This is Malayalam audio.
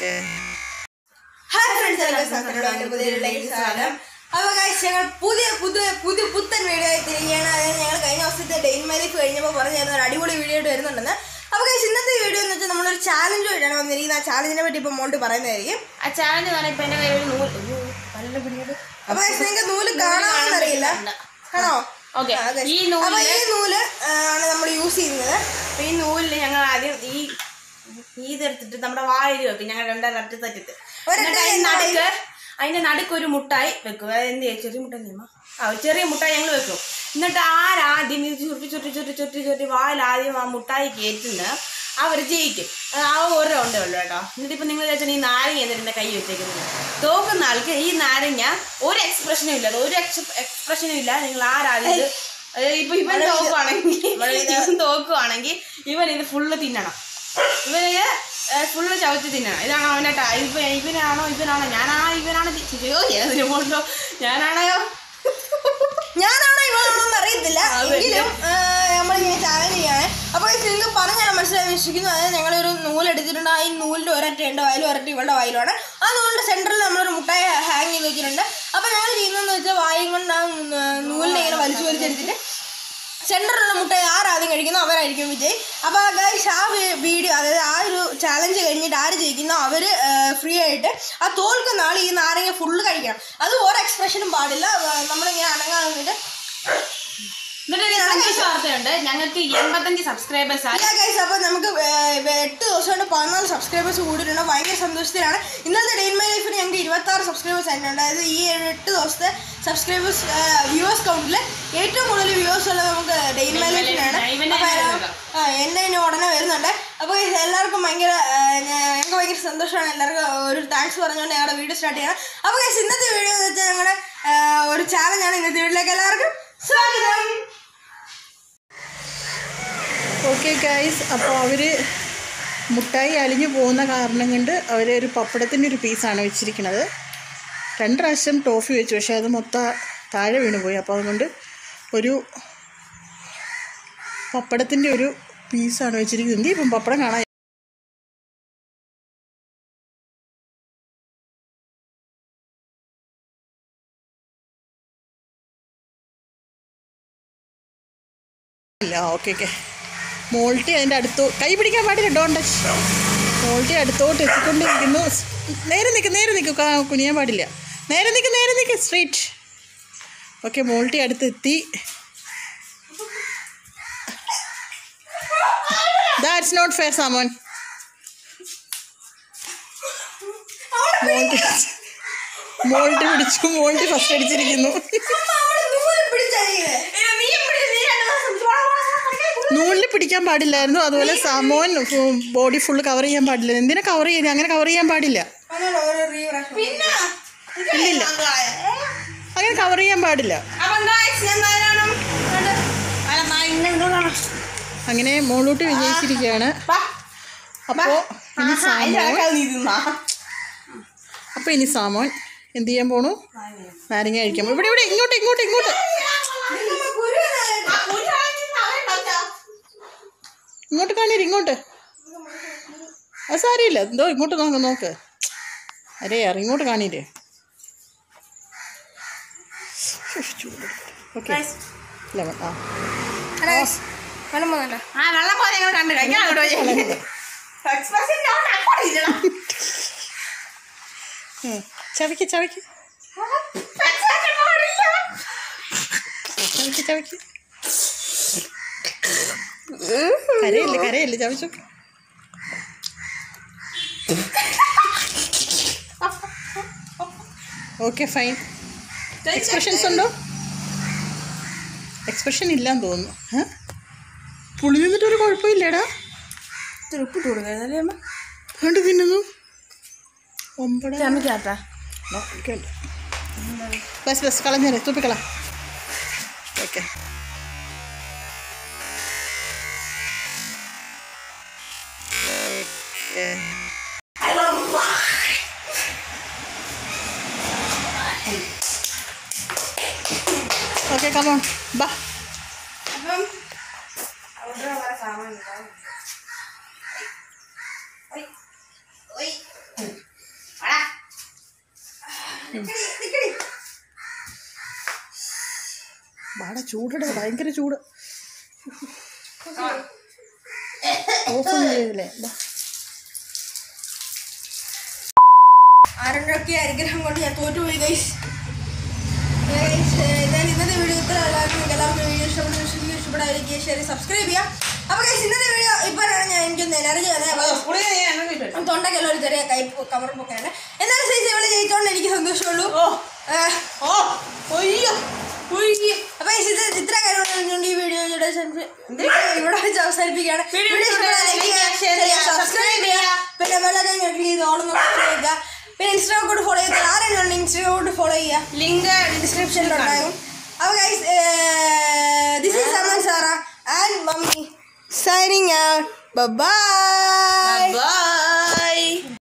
ഹായ് ഫ്രണ്ട്സ്, എല്ലാവർക്കും പുതിയൊരു സ്വാഗതം. അപ്പോൾ ഗൈസ്, ഞങ്ങൾ പുത്തൻ വീഡിയോ ആയി തിരികെയാണ്. അതായത് ഞങ്ങൾ കഴിഞ്ഞ ദിവസത്തെ ഡേ ഇൻ മൈ ലൈഫ് കഴിഞ്ഞപ്പോൾ പറഞ്ഞിരുന്ന ഒരു അടിപൊളി വീഡിയോ ആയിട്ട് വരുന്നുണ്ടെന്ന്. അപ്പോൾ ഗൈസ്, ഇന്നത്തെ വീഡിയോ എന്ന് വെച്ചാൽ നമ്മളൊരു ചാലഞ്ച് ആയിട്ടാണ് വന്നിരിക്കുന്നത്. ആ ചാലഞ്ചിനെ പറ്റി ഇപ്പോൾ മോണ്ട് പറയുന്നതായിരിക്കും. ആ ചാലഞ്ച് ഇപ്പോൾ എൻ്റെ കയ്യിൽ ഒരു നൂല്. അപ്പോൾ ഗൈസ്, നിങ്ങൾക്ക് നൂല് കാണാമെന്നറിയില്ല, ആണോ? ഓക്കെ, ഈ നൂല് ആണ് നമ്മൾ യൂസ് ചെയ്യുന്നത്. അപ്പോൾ ഈ നൂലിൽ ഞങ്ങൾ ആദ്യം ഇതെടുത്തിട്ട് നമ്മുടെ വായിൽ വെക്കും. ഞങ്ങൾ രണ്ടറ്റത്ത് അതിന്റെ നടുക്ക് ഒരു മുട്ടായി വെക്കും. അതായത് എന്ത് ചെയ്യും, ചെറിയ മുട്ടായി ഒരു ചെറിയ മുട്ടായി ഞങ്ങൾ വെക്കും. എന്നിട്ട് ആരാദ്യം ഇത് ചുരുട്ടി വായിൽ ആദ്യം ആ മുട്ടായി കയറ്റുന്നത് അവർ ജയിക്കും. ആ ഒരു റൗണ്ടേ ഉള്ളൂ കേട്ടോ. എന്നിട്ടിപ്പോൾ നിങ്ങൾ ചോദിച്ചാൽ ഈ നാരങ്ങ എന്നിട്ട് കൈ വെച്ചേക്കുന്നത്, തോക്കുന്ന ആൾക്ക് ഈ നാരങ്ങ ഒരു എക്സ്പ്രഷനും ഇല്ല, നിങ്ങൾ ആരാദ്യം ഇപ്പൊ ഇവൻ തോക്കുവാണെങ്കിൽ ഇവൻ ഇത് ഫുള്ള് തിന്നണം. ഇവന് ഫുള്ള് ചവച്ച് തിന്നണം. ഇതാണ് അവൻ്റെ ഇവനാണോ ഇവനാണോന്ന് അറിയത്തില്ല, എങ്കിലും നമ്മളിങ്ങനെ ചാലഞ്ച് ചെയ്യാണ്. അപ്പോൾ നിങ്ങൾക്ക് പറഞ്ഞാൽ മനസ്സിലായി വിശ്വസിക്കുന്നു. അതായത് ഞങ്ങളൊരു നൂലെടുത്തിട്ടുണ്ട്. ഈ നൂലിൻ്റെ ഒരറ്റ എൻ്റെ വായിലും ഒരറ്റ ഇവളുടെ വായിലുമാണ്. ആ നൂലിൻ്റെ സെൻറ്ററിൽ നമ്മളൊരു മുട്ടായി ഹാങ് ചെയ്ത് വെച്ചിട്ടുണ്ട്. അപ്പോൾ ഞങ്ങൾ ചെയ്യുന്നതെന്ന് വെച്ചാൽ വായും കൊണ്ട് ആ നൂലിനെ ഇങ്ങനെ വലിച്ചെടുത്തിട്ട് സെൻറ്ററിലുള്ള മുട്ടായി ആരാദ്യം കഴിക്കുന്നോ അവരായിരിക്കും വിജയ്. അപ്പോൾ ഗൈസ്, ആ വീഡിയോ, അതായത് ആ ഒരു ചാലഞ്ച് കഴിഞ്ഞിട്ട് ആര് ജയിക്കുന്നോ അവർ ഫ്രീ ആയിട്ട് ആ തോൽക്കുന്ന ആൾ ഈ നാരങ്ങ ഫുള്ള് കഴിക്കണം. അത് ഓരോ എക്സ്പ്രഷനും പാടില്ല. നമ്മളിങ്ങനെ അനങ്ങാൻ വേണ്ടിയിട്ട് വാർത്തയുണ്ട്, ഞങ്ങൾക്ക് 85 സബ്സ്ക്രൈബേഴ്സ് ആയി ഗൈസ്. അപ്പോൾ നമുക്ക് 8 ദിവസം കൊണ്ട് 14 സബ്സ്ക്രൈബേഴ്സ് കൂടിയിട്ടുണ്ട്. ഭയങ്കര സന്തോഷത്തിലാണ്. ഇന്നത്തെ ഡേ ഇൻ മൈ ലൈഫിന് ഞങ്ങൾക്ക് 26 സബ്സ്ക്രൈബേഴ്സ് ആയിട്ടുണ്ട്. അതായത് ഈ 8 ദിവസത്തെ സബ്സ്ക്രൈബേഴ്സ് വ്യൂവേഴ്സ് കൗണ്ടിൽ ഏറ്റവും കൂടുതൽ വ്യൂവേഴ്സ് ഉള്ളത് നമുക്ക് ഡേ ഇൻ മൈ ലൈഫിനാണ്. എന്നെ ഇനി ഉടനെ വരുന്നുണ്ട്. അപ്പോൾ എല്ലാവർക്കും ഞങ്ങൾക്ക് ഭയങ്കര സന്തോഷമാണ്. എല്ലാവർക്കും ഒരു താങ്ക്സ് പറഞ്ഞുകൊണ്ട് ഞങ്ങളുടെ വീഡിയോ സ്റ്റാർട്ട് ചെയ്യണം. അപ്പോൾ ഗൈസ്, ഇന്നത്തെ വീഡിയോ എന്ന് വെച്ചാൽ ഞങ്ങളുടെ ഒരു ചാലഞ്ചാണ്. ഇന്നത്തെ വീഡിയോയിലേക്ക് എല്ലാവർക്കും സ്വാഗതം. ഓക്കെ ഗൈസ്, അപ്പോൾ അവർ മുട്ടായി അലിഞ്ഞു പോകുന്ന കാരണം കൊണ്ട് അവർ ഒരു പപ്പടത്തിൻ്റെ ഒരു പീസാണ് വെച്ചിരിക്കുന്നത്. 2 പ്രാവശ്യം ടോഫി വെച്ചു, പക്ഷേ അത് മൊത്തം താഴെ വീണ് പോയി. അപ്പോൾ അതുകൊണ്ട് ഒരു പപ്പടത്തിൻ്റെ ഒരു പീസാണ് വെച്ചിരിക്കുന്നത്. എന്ത് ഇപ്പം പപ്പടം കാണാൻ ഇല്ല. ഓക്കെ ഓക്കെ, മോൾട്ടി അതിൻ്റെ അടുത്ത് കൈ പിടിക്കാൻ പാടില്ല, ഡോണ്ട് ടച്ച്. മോൾട്ടി അടുത്തോട്ട് എത്തിക്കൊണ്ടിരിക്കുന്നു. നേരെ നിൽക്കും, കുനിയാൻ പാടില്ല. നേരെ നിൽക്ക് സ്ട്രെയിറ്റ്. ഓക്കെ, മോൾട്ടി അടുത്തെത്തി. ദാറ്റ്സ് നോട്ട് ഫെയർ സാമോൻ. മോൾട്ടി പിടിച്ചു. മോൾട്ടി ഫസ്റ്റ് അടിച്ചിരിക്കുന്നു. നൂലിൽ പിടിക്കാൻ പാടില്ലായിരുന്നു. അതുപോലെ സാമോൻ ബോഡി ഫുള്ള് കവർ ചെയ്യാൻ പാടില്ല. എന്തിനാ കവർ ചെയ്യുന്നത്? അങ്ങനെ കവർ ചെയ്യാൻ പാടില്ല. ഇല്ലില്ല, അങ്ങനെ കവർ ചെയ്യാൻ പാടില്ല. അങ്ങനെ മോളൂട്ടി വിജയിച്ചിരിക്കുകയാണ്. അപ്പോൾ ഇനി സാമോൻ എന്ത് ചെയ്യാൻ പോണു? നാരങ്ങ കഴിക്കാൻ. ഇവിടെ ഇങ്ങോട്ട് കാണില്ല, ഇങ്ങോട്ട്. അത് സാരമില്ല, എന്തോ ഇങ്ങോട്ട് നോക്ക്. അരേ ഇങ്ങോട്ട് കാണില്ലേ. Okay, lemon. ചവയ്ക്ക് കരയല്ലേ ചവച്ചു. Okay fine. എക്സ്പ്രഷൻസ് ഉണ്ടോ? എക്സ്പ്രഷൻ ഇല്ലാന്ന് തോന്നുന്നു. പുളി നിന്നിട്ടൊരു കുഴപ്പമില്ലടാ. ഉപ്പിട്ട് കൊടുക്കുന്നല്ലേ അമ്മ? കണ്ടു തിന്നുന്നു. ബസ് കളഞ്ഞേരെ, തുപ്പിക്കള. ഓക്കെ, ഓക്കെ, കമോൺ ബാ. അപ്പം അവിടെ സാമാൻ പാടെ ചൂടടെ ഭയങ്കര ചൂട്. ഓഫൊന്നും ചെയ്തില്ലേ? ആരുടെയൊക്കെ അനുഗ്രഹം കൊണ്ട് ഞാൻ തോറ്റുപോയി ഗൈസ്. ഇന്നത്തെ വീഡിയോ ഇത്ര. എല്ലാവർക്കും വീഡിയോ ഇഷ്ടപ്പെടാതിരിക്കുക, ഷെയർ സബ്സ്ക്രൈബ് ചെയ്യാം. അപ്പോൾ ഗൈസ് ഇന്നത്തെ വീഡിയോ ഇപ്പോഴാണ് എനിക്കൊന്ന് എനർജി വന്നത്. തൊണ്ടക്കെല്ലാം ഒരു ചെറിയ കയ്പ് കവറുമൊക്കെയാണ്. എന്നാലും സൈസ് ഇവിടെ ജയിച്ചോണ്ട് എനിക്ക് സന്തോഷമുള്ളൂ. അപ്പൊ ഇത്ര കാര്യങ്ങളുണ്ട് ഈ വീഡിയോ ഇവിടെ വെച്ച് അവസാനിപ്പിക്കുകയാണ്. സബ്സ്ക്രൈബ് ചെയ്യുക, പിന്നെ വെള്ളത്തിൽ ക്ലിക്ക് ചെയ്ത് ഓണം നോക്കുക. പിന്നെ ഇൻസ്റ്റാഗ്രാം കൂടെ ഫോളോ ചെയ്താൽ ആരെങ്കിലും ഇൻസ്റ്റാഗ്രാം കൂടെ ഫോളോ ചെയ്യുക, ലിങ്ക് ഡിസ്ക്രിപ്ഷനിലുണ്ടാകും. അപ്പോൾ guys this is Saman Sara and Mummy signing out. Bye bye.